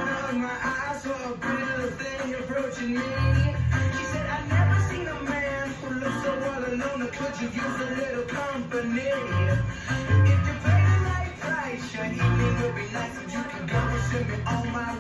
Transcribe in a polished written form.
corner of my eye saw a pretty little thing approaching me. She said, I've never seen a man who looks so all alone. Could you use a little company? If you pay the right price, your evening will be nice. And you can go and send me all my